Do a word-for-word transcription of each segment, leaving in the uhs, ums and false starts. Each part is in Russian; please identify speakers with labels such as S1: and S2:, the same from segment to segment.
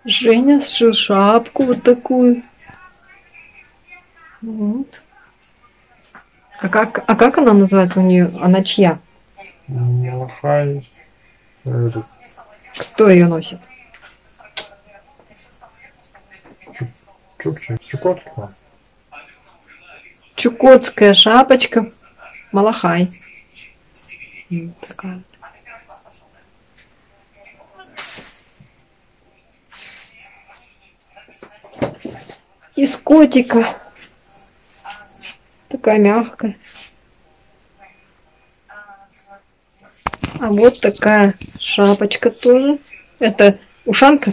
S1: Женя сшил шапку вот такую. Вот. А как, а как она называется у нее? Она чья?
S2: Малахай.
S1: Кто ее носит?
S2: Чукча. Чукотка.
S1: Чукотская шапочка. Малахай. Вот такая. Из котика. Такая мягкая. А вот такая шапочка тоже. Это ушанка?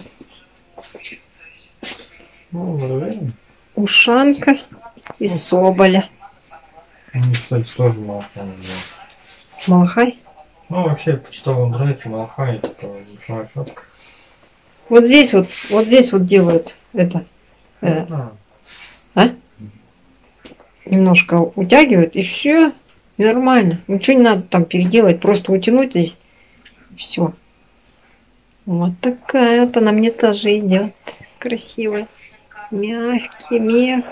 S2: Ну, наверное.
S1: Ушанка из соболя.
S2: Ну, кстати, тоже Малахай.
S1: Малахай?
S2: Ну, вообще, я почитал в интернете Малахай, типа, большая шапка.
S1: Вот здесь вот, вот здесь вот делают это. Э,
S2: А.
S1: а? Немножко утягивают и все. Нормально. Ничего не надо там переделать, просто утянуть здесь. Все. Вот такая вот она мне тоже идет. Красивая. Мягкий мех.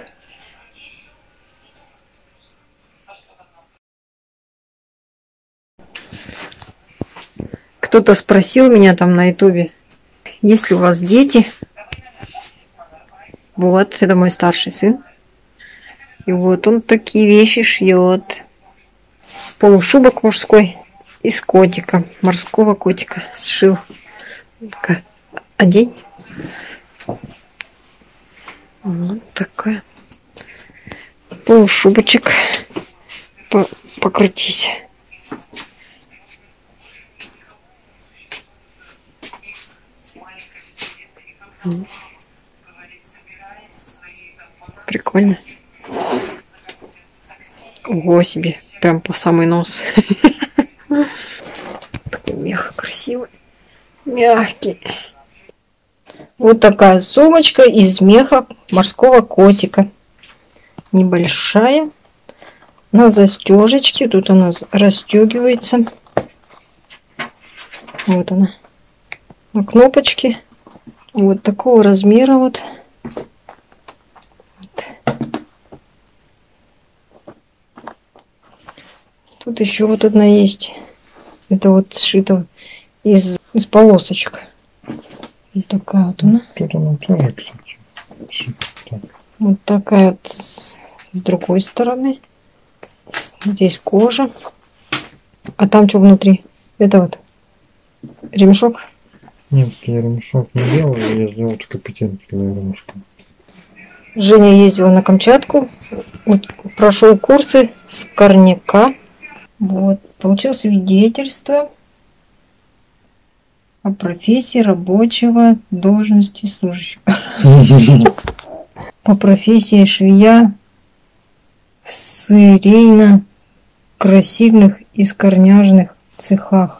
S1: Кто-то спросил меня там на ютубе, есть ли у вас дети? Вот, это мой старший сын. И вот он такие вещи шьет. Полушубок мужской из котика, морского котика сшил. Ну-ка, одень. Вот такая. Полушубочек. По покрутись. Прикольно. Ого себе, прям по самый нос. Такой мех красивый, мягкий. Вот такая сумочка из меха морского котика. Небольшая. На застежечке. Тут она расстегивается. Вот она. На кнопочке. Вот такого размера вот. Вот. Тут еще вот одна есть. Это вот сшито из, из полосочек. Вот такая вот она.
S2: Тут она тоже, кстати.
S1: Вот такая вот с, с другой стороны. Здесь кожа. А там что внутри? Это вот ремешок.
S2: Нет, я ремешок не делал, я сделал только петельки для ремешка.
S1: Женя ездила на Камчатку, прошел курсы с корняка. Вот, получил свидетельство о профессии рабочего должности служащего. По профессии швея в сырейно-красильных и скорняжных цехах.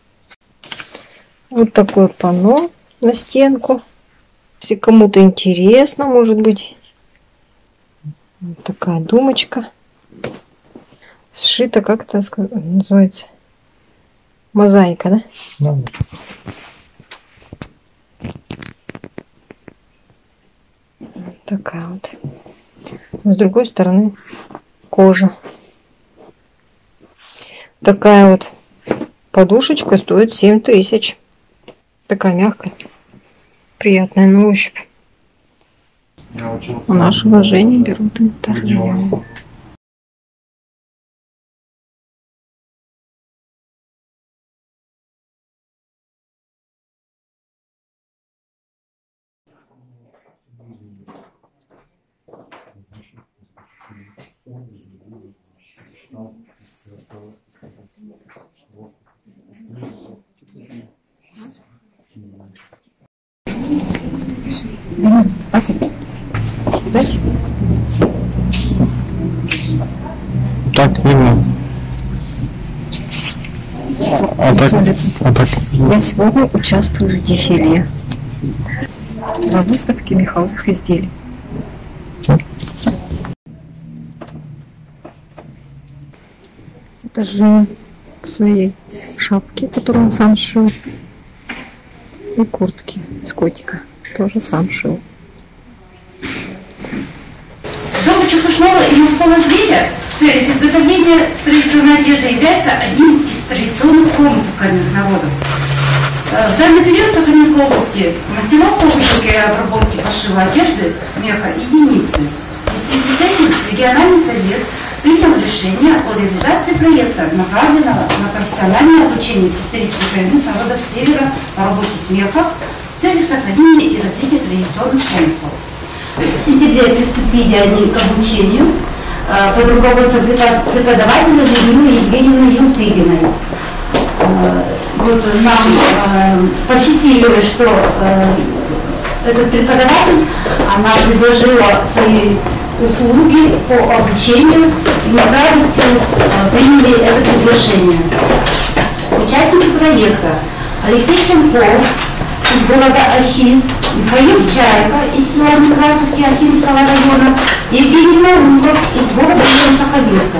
S1: Вот такое панно на стенку. Если кому-то интересно, может быть, вот такая думочка. Сшита, как это называется? Мозаика, да?
S2: Да.
S1: Вот такая вот. С другой стороны кожа. Такая вот подушечка стоит семь тысяч. Такая мягкая, приятная на ощупь. У нашего Жени берут интервью.
S2: Так, видно. А так, а так.
S1: Я сегодня участвую в дефиле на выставке меховых изделий. Это же в своей шапке, которую он сам шил, и куртки с котика. Тоже сам шил.
S3: Дом Чепушного и мужского зверя в целях изготовления традиционной одежды является одним из традиционных промыслов коренных народов. В данный период в Сахалинской области мастеров по выделке и обработке пошива одежды меха единицы. И в связи с этим региональный совет принял решение о реализации проекта, направленного на профессиональное обучение представителей коренных народов Севера по работе с мехом в целях сохранения и развития традиционных промыслов. В сентябре приступили они к обучению э, под руководством преподавателя Людмилы Евгеньевны Юлтыгиной. Э, вот нам э, посчастливилось, что э, этот преподаватель, она предложила свои услуги по обучению, и мы с радостью э, приняли это приглашение. Участники проекта: Алексей Ченков из города Ахи, Михаил Чайка из села Некрасовки Ахинского района, Евгений Нарухов из города Сахалинска,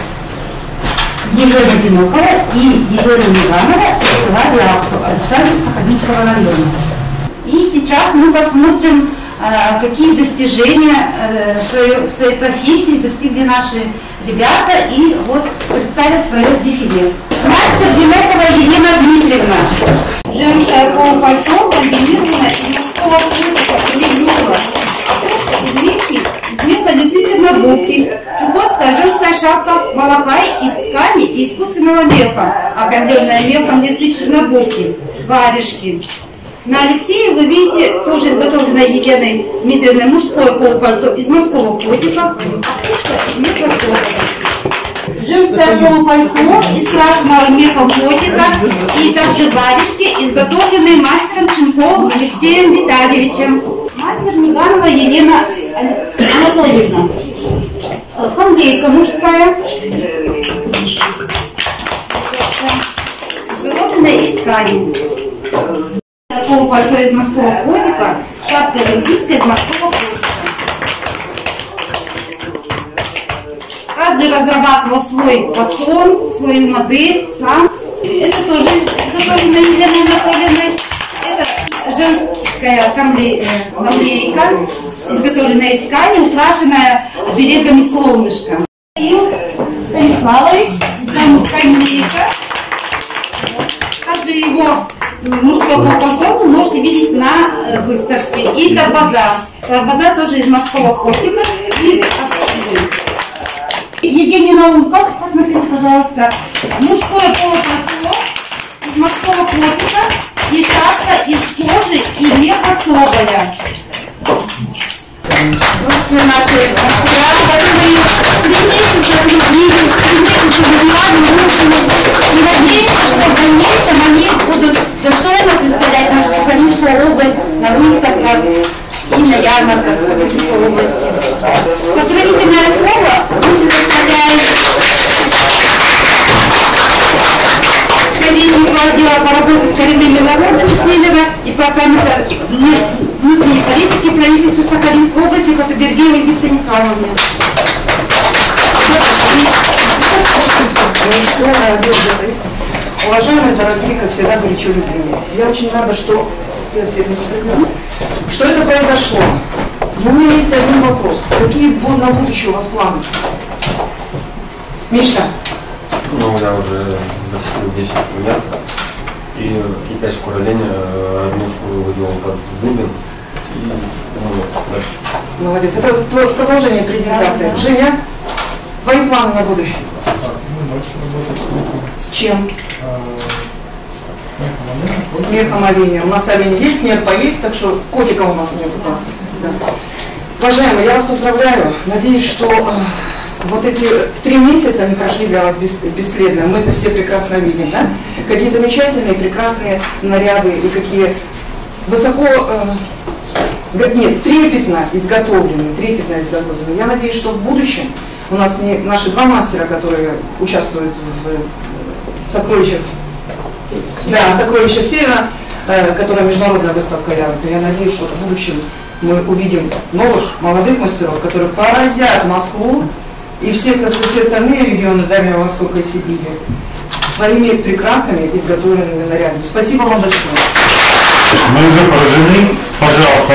S3: Елена Динокова и Елена Миганова из села Рябко, Александра Сахалинского района. И сейчас мы посмотрим, какие достижения в своей, в своей профессии достигли наши ребята, и вот представят свое дефиле. Мастер Деметова Елена Дмитриевна.
S4: Женское полупальто комбинированное из мужского платья или юга. Из мехи, из меха лисы чернобурки. Чукотская женская шапка малахай из ткани и искусственного меха, обрамленная мехом лисы чернобурки. Варежки. На Алексее вы видите тоже изготовленное Еленой Дмитриевной мужское полупальто из морского котика, а пушка из меха сокола. Женское полупальто из крашеного мехом котика и также варежки, изготовленные мастером Ченковым Алексеем Витальевичем. Мастер Миганова Елена Анатольевна. Хамлейка мужская, изготовленная из ткани. Полупальто из морского котика, шапка олимпийская из морского котика. Каждый разрабатывал свой фасон, свою модель сам. Это тоже изготовленная Еленой Анатольевной. Это женская камлейка, изготовленная из ткани, украшенная берегами солнышка. Станиславович, камлейка. Также его мужского полупальто вы можете видеть на выставке. И торбоза. Торбоза тоже из морского котика и овчины. Евгений Наумов, посмотрите, пожалуйста, мужское полупальто из морского котика и шапка из кожи и меха соболя. Вот наши мастера, которые три месяца трудились, три месяца вызывали мужчины. И надеемся, что в дальнейшем они будут достойно представлять нашу Сахалинскую область на выставках и на ярмарках Сахалинской области. Поздравительное слово мы предоставляем советнику отдела по работе с коренными народами Севера и по внутренней политики правительства Сахалинской области Хатуберге Ольге Станиславовне.
S5: Уважаемые, дорогие, как всегда, горячо любимые, я очень рада, что, что это произошло. Но у меня есть один вопрос. Какие будут на будущее у вас планы? Миша?
S6: Ну, я уже запустил десять студентов. И кипяч куроления одну школу выделал под бубен. И ну, дальше.
S5: Молодец. Это твое продолжение презентации. Женя, твои планы на будущее? С чем? С мехом оленя. У нас олень есть, нет, поесть, так что котика у нас нет. Да. Уважаемые, я вас поздравляю. Надеюсь, что э, вот эти три месяца они прошли для вас бес, бесследно. Мы это все прекрасно видим, да? Какие замечательные, прекрасные наряды и какие высоко, э, нет, трепетно изготовленные, трепетно изготовленные. Я надеюсь, что в будущем у нас не, наши два мастера, которые участвуют в, в сокровищах, да, сокровищах Севера, э, которая международная выставка ярмарка. Я надеюсь, что в будущем мы увидим новых молодых мастеров, которые поразят Москву и всех, все остальные регионы Дальнего Востока и Сибири своими прекрасными изготовленными нарядами. Спасибо вам большое.
S7: Мы уже поражены. Пожалуйста.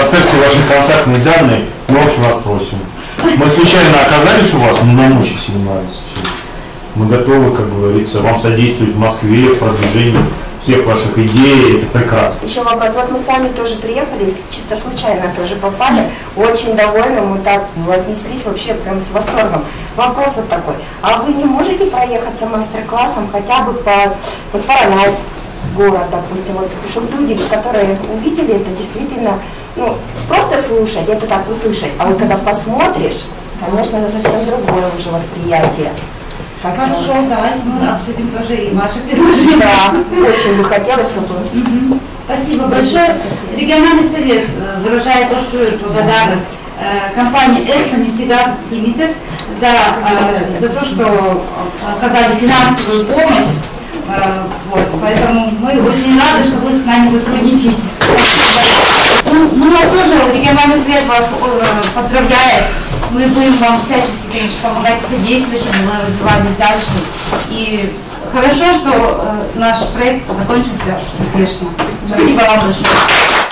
S7: ваши контактные данные, мы очень вас просим. Мы случайно оказались у вас, не нам очень сильно нравится. Мы готовы, как говорится, вам содействовать в Москве в продвижении всех ваших идей, это прекрасно.
S8: Еще вопрос, вот мы сами тоже приехали, чисто случайно тоже попали, очень довольны, мы так отнеслись вообще прям с восторгом. Вопрос вот такой, а вы не можете проехаться мастер-классом хотя бы по вот Поронайск, город, допустим, вот, чтобы люди, которые увидели это, действительно, ну, просто слушать, это так услышать, а вот когда посмотришь, конечно, это совсем другое уже восприятие. Так,
S4: Хорошо, да. Давайте мы обсудим тоже и ваше предложение.
S8: Да, очень бы хотелось, чтобы...
S4: Угу. Спасибо большое. Региональный совет выражает большую благодарность компании «Эксонефтегаз Лимитед» за, за то, что оказали финансовую помощь. Вот, поэтому мы очень рады, что вы с нами сотрудничаете. Ну, ну а тоже региональный совет вас поздравляет. Мы будем вам всячески, конечно, помогать и содействовать, чтобы мы развивались дальше. И хорошо, что э, наш проект закончился успешно. Спасибо вам большое.